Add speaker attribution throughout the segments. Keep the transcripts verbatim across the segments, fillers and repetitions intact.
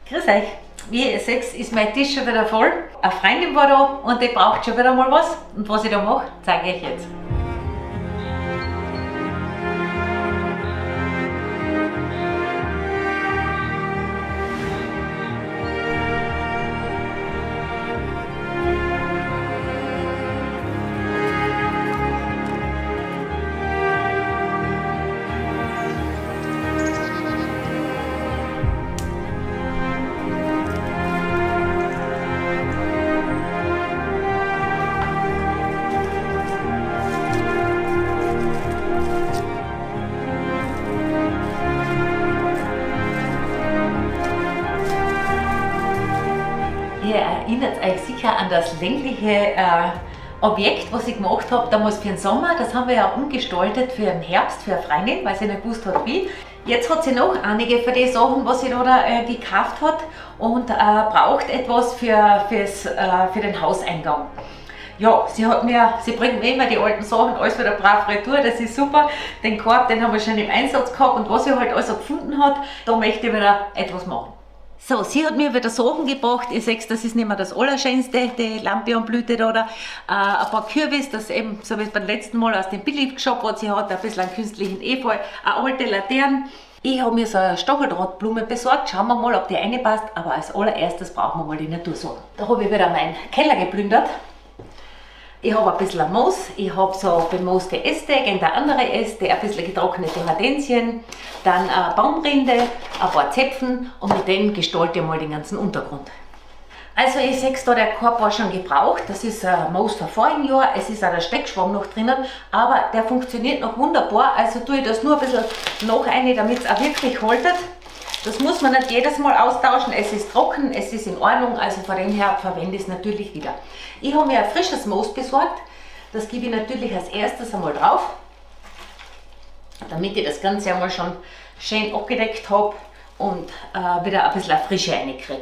Speaker 1: Grüß euch! Wie ihr seht, ist mein Tisch schon wieder voll. Eine Freundin war da und die braucht schon wieder mal was. Und was ich da mache, zeige ich euch jetzt. Ihr erinnert euch sicher an das längliche äh, Objekt, was ich gemacht habe damals für den Sommer. Das haben wir ja umgestaltet für den Herbst, für eine Freundin, weil sie nicht gewusst hat wie. Jetzt hat sie noch einige von den Sachen, was sie da äh, gekauft hat und äh, braucht etwas für, fürs, äh, für den Hauseingang. Ja, sie hat mir, sie bringt mir immer die alten Sachen, alles wieder brav retour, das ist super. Den Korb, den haben wir schon im Einsatz gehabt und was sie halt also gefunden hat, da möchte ich wieder etwas machen. So, sie hat mir wieder Sachen gebracht. Ihr seht, das ist nicht mehr das Allerschönste, die Lampion-Blüte da, oder äh, ein paar Kürbis, das eben, so wie es beim letzten Mal aus dem Billig-Shop hat. Sie hat ein bisschen einen künstlichen Efeu, eine alte Laterne. Ich habe mir so eine Stacheldrahtblume besorgt. Schauen wir mal, ob die reinpasst. Aber als allererstes brauchen wir mal die Natursachen. Da habe ich wieder meinen Keller geplündert. Ich habe ein bisschen Moos, ich habe so bemooste Äste, gegen andere Äste, ein bisschen getrocknete Hortensien, dann eine Baumrinde, ein paar Zäpfen und mit denen gestalte ich mal den ganzen Untergrund. Also ihr seht da, der Korb war schon gebraucht, das ist ein Moos von vorigen Jahr, es ist auch der Steckschwamm noch drinnen, aber der funktioniert noch wunderbar, also tue ich das nur ein bisschen noch rein, damit es auch wirklich haltet. Das muss man nicht jedes Mal austauschen, es ist trocken, es ist in Ordnung, also von dem her verwende ich es natürlich wieder. Ich habe mir ein frisches Moos besorgt, das gebe ich natürlich als erstes einmal drauf, damit ich das Ganze einmal schon schön abgedeckt habe und äh, wieder ein bisschen Frische reinkriege.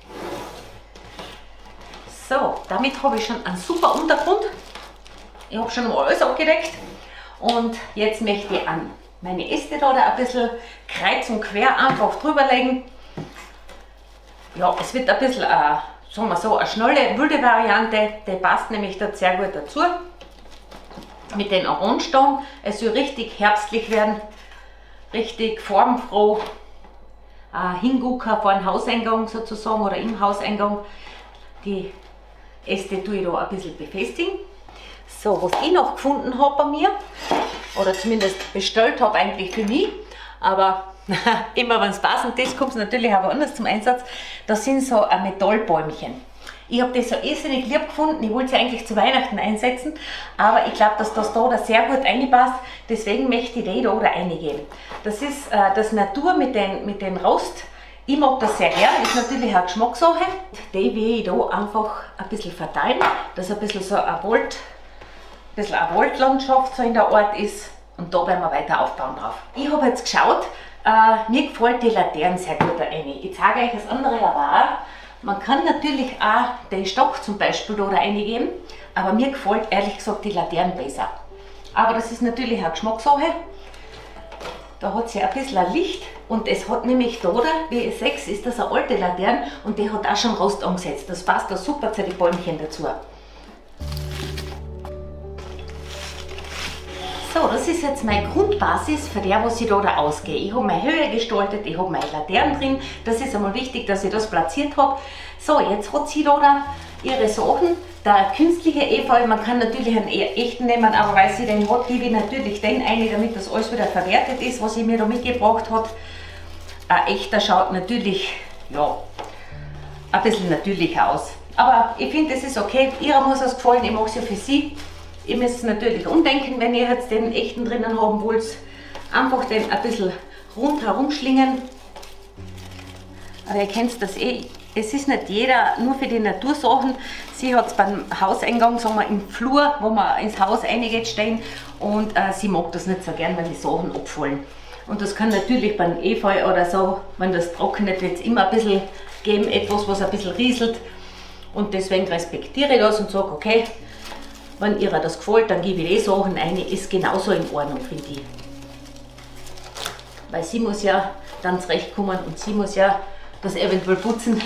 Speaker 1: So, damit habe ich schon einen super Untergrund, ich habe schon mal alles abgedeckt und jetzt möchte ich an meine Äste da, da ein bisschen kreuz und quer einfach drüber legen. Ja, es wird ein bisschen, äh, sagen wir so, eine schnelle, wilde Variante, die passt nämlich da sehr gut dazu. Mit den Orangeton, es soll richtig herbstlich werden, richtig formfroh, äh, hingucken vor dem Hauseingang sozusagen oder im Hauseingang. Die Äste tue ich da ein bisschen befestigen. So, was ich noch gefunden habe bei mir, oder zumindest bestellt habe eigentlich für mich, aber immer wenn es passend ist, kommt es natürlich auch woanders zum Einsatz. Das sind so ein Metallbäumchen. Ich habe das so irrsinnig lieb gefunden, ich wollte sie eigentlich zu Weihnachten einsetzen, aber ich glaube, dass das da, da sehr gut reinpasst, deswegen möchte ich die da reingeben. Das ist äh, das Natur mit den, mit den Rost. Ich mag das sehr gern, ist natürlich eine Geschmackssache. Die will ich da einfach ein bisschen verteilen, dass ein bisschen so ein Wald, ein bisschen eine Waldlandschaft so in der Art ist und da werden wir weiter aufbauen drauf. Ich habe jetzt geschaut, äh, mir gefällt die Laterne sehr gut da rein. Ich zeige euch das andere aber auch. Man kann natürlich auch den Stock zum Beispiel da reingeben, aber mir gefällt ehrlich gesagt die Laterne besser. Aber das ist natürlich eine Geschmackssache. Da hat sie ein bisschen ein Licht und es hat nämlich da, wie ihr seht, ist das eine alte Laterne und die hat auch schon Rost angesetzt. Das passt da super zu den Bäumchen dazu. So, das ist jetzt meine Grundbasis, für der, was ich da, da ausgehe. Ich habe meine Höhe gestaltet, ich habe meine Laternen drin. Das ist einmal wichtig, dass ich das platziert habe. So, jetzt hat sie da, da ihre Sachen. Der künstliche Efeu, man kann natürlich einen echten nehmen, aber weil sie den hat, gebe ich natürlich den ein, damit das alles wieder verwertet ist, was sie mir da mitgebracht hat. Ein echter schaut natürlich, ja, ein bisschen natürlicher aus. Aber ich finde, das ist okay. Ihrer muss es gefallen, ich mache es ja für sie. Ihr müsst natürlich umdenken, wenn ihr jetzt den echten drinnen haben wollt. Einfach den ein bisschen rundherum schlingen. Aber ihr kennt das eh, es ist nicht jeder nur für die Natursachen. Sie hat es beim Hauseingang, sagen wir im Flur, wo man ins Haus reingeht, stehen. Und äh, sie mag das nicht so gern, wenn die Sachen abfallen. Und das kann natürlich beim Efeu oder so, wenn das trocknet, wird es immer ein bisschen geben, etwas, was ein bisschen rieselt. Und deswegen respektiere ich das und sage, okay, wenn ihr das gefällt, dann gebe ich die Sachen ein, ist genauso in Ordnung, finde ich. Weil sie muss ja dann zurechtkommen und sie muss ja das eventuell putzen.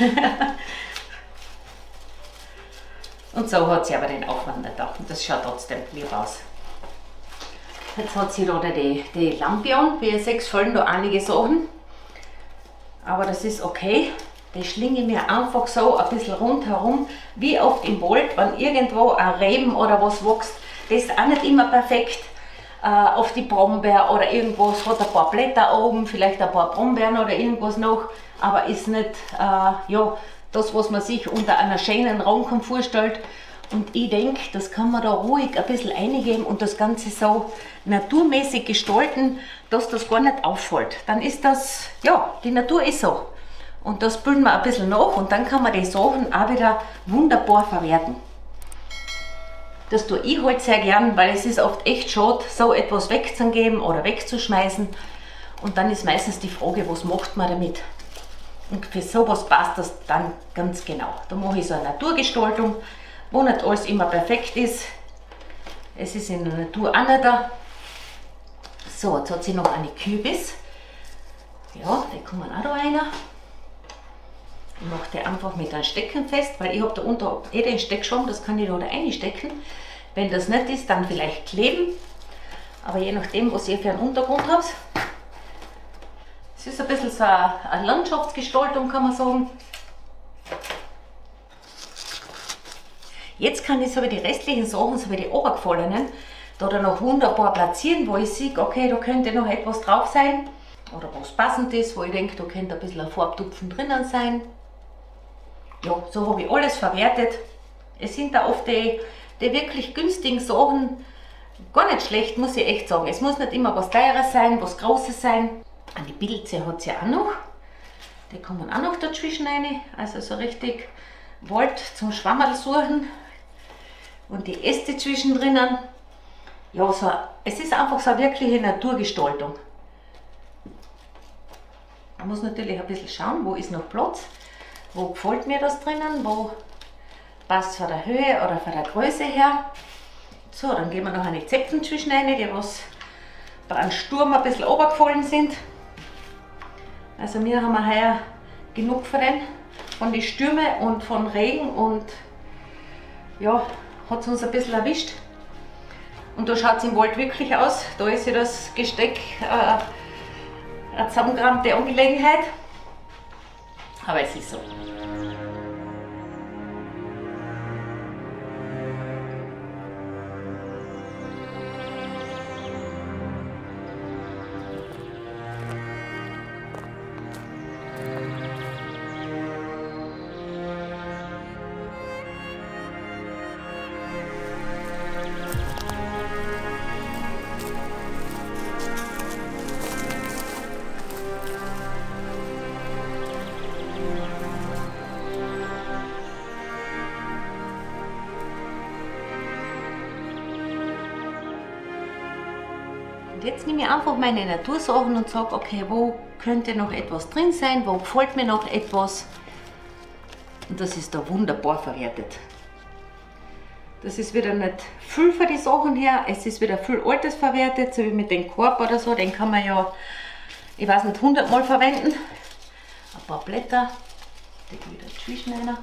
Speaker 1: Und so hat sie aber den Aufwand nicht auch. Und das schaut trotzdem lieb aus. Jetzt hat sie da die, die Lampe an. Wie ihr seht, fallen da einige Sachen. Aber das ist okay. Die schlinge ich mir einfach so ein bisschen rundherum. Wie oft im Wald, wenn irgendwo ein Reben oder was wächst, das ist auch nicht immer perfekt. Äh, auf die Brombeer oder irgendwas hat ein paar Blätter oben, vielleicht ein paar Brombeeren oder irgendwas noch. Aber ist nicht äh, ja, das, was man sich unter einer schönen Ranken vorstellt. Und ich denke, das kann man da ruhig ein bisschen eingeben und das Ganze so naturmäßig gestalten, dass das gar nicht auffällt. Dann ist das, ja, die Natur ist so. Und das bilden wir ein bisschen nach und dann kann man die Sachen auch wieder wunderbar verwerten. Das tue ich halt sehr gern, weil es ist oft echt schade, so etwas wegzugeben oder wegzuschmeißen. Und dann ist meistens die Frage, was macht man damit? Und für sowas passt das dann ganz genau. Da mache ich so eine Naturgestaltung, wo nicht alles immer perfekt ist. Es ist in der Natur auch nicht da. So, jetzt hat sie noch eine Kürbis. Ja, die kommen auch da rein. Ich mache die einfach mit einem Stecken fest, weil ich habe da unter eh den Steckschaum, das kann ich da reinstecken. Wenn das nicht ist, dann vielleicht kleben. Aber je nachdem, was ihr für einen Untergrund habt. Es ist ein bisschen so eine Landschaftsgestaltung, kann man sagen. Jetzt kann ich so wie die restlichen Sachen, so wie die obergefallenen, da dann noch wunderbar platzieren, wo ich sehe, okay, da könnte noch etwas drauf sein. Oder was passend ist, wo ich denke, da könnte ein bisschen ein Farbtupfen drinnen sein. Ja, so habe ich alles verwertet. Es sind da oft die, die wirklich günstigen Sachen gar nicht schlecht, muss ich echt sagen. Es muss nicht immer was Teures sein, was Großes sein. Eine Pilze hat sie auch noch. Die kommen auch noch dazwischen rein. Also so richtig Wald zum Schwammerl suchen. Und die Äste zwischendrin. Ja, so, es ist einfach so eine wirkliche Naturgestaltung. Man muss natürlich ein bisschen schauen, wo ist noch Platz. Wo gefällt mir das drinnen, wo passt von der Höhe oder von der Größe her. So, dann geben wir noch eine Zepfen zwischen rein, die was bei einem Sturm ein bisschen runtergefallen sind. Also wir haben heuer genug von den, von den Stürmen und von Regen und ja, hat es uns ein bisschen erwischt. Und da schaut es im Wald wirklich aus. Da ist ja das Gesteck äh, eine zusammengekrampte Angelegenheit. Aber es ist so. Jetzt nehme ich einfach meine Natursachen und sage, okay, wo könnte noch etwas drin sein, wo gefällt mir noch etwas. Und das ist da wunderbar verwertet. Das ist wieder nicht viel für die Sachen her, es ist wieder viel Altes verwertet, so wie mit dem Korb oder so, den kann man ja, ich weiß nicht, hundert Mal verwenden. Ein paar Blätter, die wieder zwischen einer.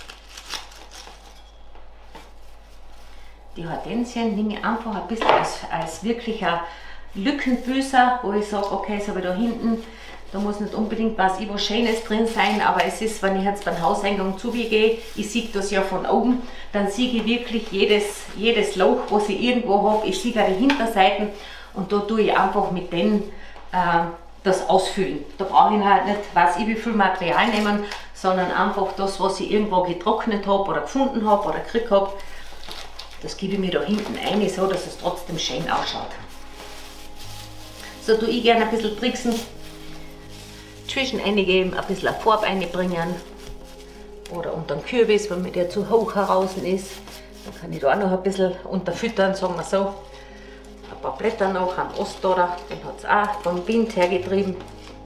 Speaker 1: Die Hortensien nehme ich einfach ein bisschen als, als wirklicher Lückenbüßer, wo ich sage, okay, so wie da hinten, da muss nicht unbedingt was, was Schönes drin sein, aber es ist, wenn ich jetzt beim Hauseingang zugehe, ich sehe das ja von oben, dann sehe ich wirklich jedes, jedes Loch, was ich irgendwo habe, ich sehe da die Hinterseiten und da tue ich einfach mit denen äh, das ausfüllen. Da brauche ich halt nicht, weiß ich wie viel Material nehmen, sondern einfach das, was ich irgendwo getrocknet habe oder gefunden habe oder gekriegt habe, das gebe ich mir da hinten ein, so dass es trotzdem schön ausschaut. So tue ich gerne ein bisschen tricksen, zwischen eingeben, ein bisschen eine Farbe einbringen oder unter den Kürbis, wenn mir der zu hoch heraus ist, dann kann ich da auch noch ein bisschen unterfüttern, sagen wir so. Ein paar Blätter noch, einen Ostdoder, den hat es auch vom Wind hergetrieben.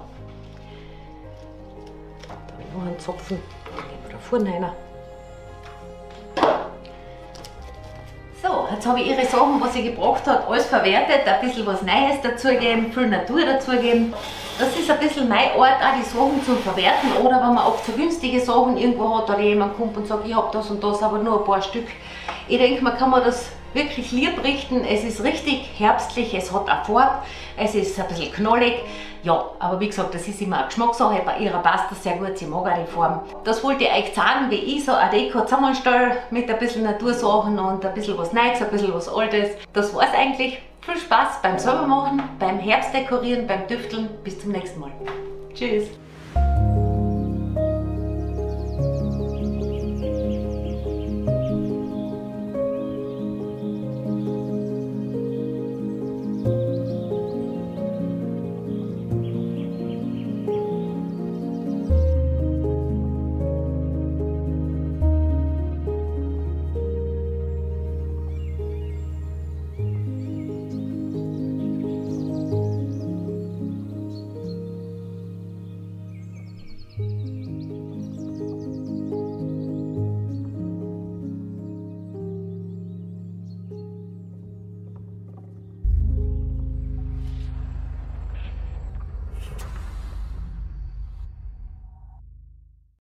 Speaker 1: Da habe ich noch einen Zopfen, den geben wir da vorne rein. So, jetzt habe ich ihre Sachen, was sie gebracht hat, alles verwertet, ein bisschen was Neues dazugeben, viel Natur dazugeben. das ist ein bisschen mein Ort, auch die Sachen zu verwerten. Oder wenn man auch zu günstige Sachen irgendwo hat oder jemand kommt und sagt, ich habe das und das, aber nur ein paar Stück. Ich denke, man kann mir das wirklich lieb richten. Es ist richtig herbstlich, es hat eine Farbe, es ist ein bisschen knallig. Ja, aber wie gesagt, das ist immer eine Geschmackssache. Bei ihrer passt das sehr gut, sie mag auch die Form. Das wollte ich euch zeigen, wie ich so eine Deko zusammenstelle mit ein bisschen Natursachen und ein bisschen was Neues, ein bisschen was Altes. Das war's eigentlich. Viel Spaß beim selbermachen, beim Herbstdekorieren, beim Tüfteln. Bis zum nächsten Mal. Tschüss.